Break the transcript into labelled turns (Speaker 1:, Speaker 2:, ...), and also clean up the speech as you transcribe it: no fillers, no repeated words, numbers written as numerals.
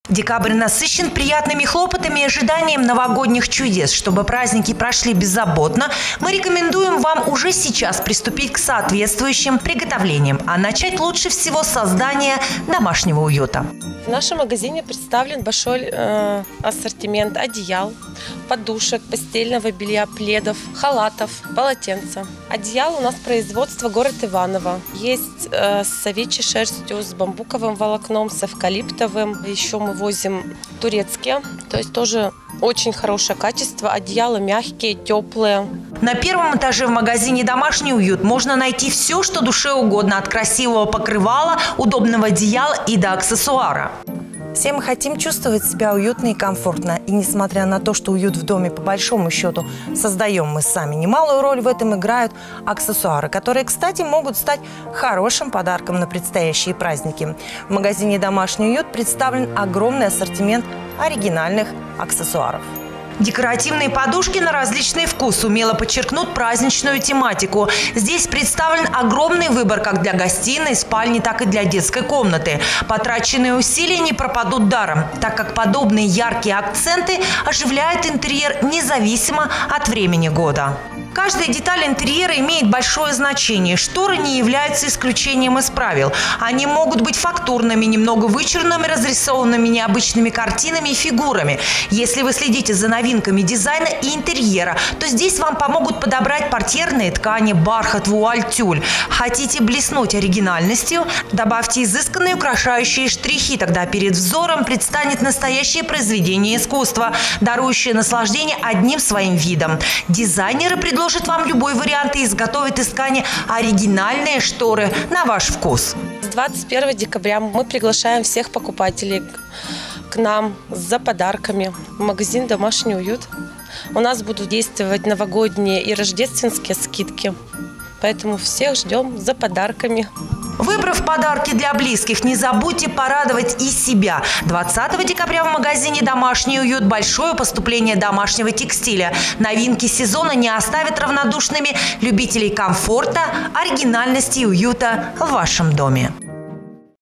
Speaker 1: Декабрь насыщен приятными хлопотами и ожиданием новогодних чудес. Чтобы праздники прошли беззаботно, мы рекомендуем вам уже сейчас приступить к соответствующим приготовлениям. А начать лучше всего с создания домашнего уюта.
Speaker 2: В нашем магазине представлен большой ассортимент одеял, подушек, постельного белья, пледов, халатов, полотенца. Одеяло у нас производство город Иваново. Есть с овечьей шерстью, с бамбуковым волокном, с эвкалиптовым. Еще мы возим турецкие, то есть тоже очень хорошее качество. Одеяла мягкие, теплые.
Speaker 1: На первом этаже в магазине «Домашний уют» можно найти все, что душе угодно. От красивого покрывала, удобного одеяла и до аксессуара.
Speaker 3: Все мы хотим чувствовать себя уютно и комфортно. И несмотря на то, что уют в доме по большому счету создаем мы сами, немалую роль в этом играют аксессуары, которые, кстати, могут стать хорошим подарком на предстоящие праздники. В магазине «Домашний уют» представлен огромный ассортимент оригинальных аксессуаров.
Speaker 1: Декоративные подушки на различный вкус умело подчеркнут праздничную тематику. Здесь представлен огромный выбор как для гостиной, спальни, так и для детской комнаты. Потраченные усилия не пропадут даром, так как подобные яркие акценты оживляют интерьер независимо от времени года. Каждая деталь интерьера имеет большое значение. Шторы не являются исключением из правил. Они могут быть фактурными, немного вычурными, разрисованными необычными картинами и фигурами. Если вы следите за новинками дизайна и интерьера, то здесь вам помогут подобрать портьерные ткани, бархат, вуаль, тюль. Хотите блеснуть оригинальностью? Добавьте изысканные украшающие штрихи. Тогда перед взором предстанет настоящее произведение искусства, дарующее наслаждение одним своим видом. Дизайнеры предложат вам любой вариант и изготовят из ткани оригинальные шторы на ваш вкус.
Speaker 2: С 21 декабря мы приглашаем всех покупателей к нам за подарками в магазин «Домашний уют». У нас будут действовать новогодние и рождественские скидки, поэтому всех ждем за подарками.
Speaker 1: Выбрав подарки для близких, не забудьте порадовать и себя. 20 декабря в магазине «Домашний уют» большое поступление домашнего текстиля. Новинки сезона не оставят равнодушными любителей комфорта, оригинальности и уюта в вашем доме.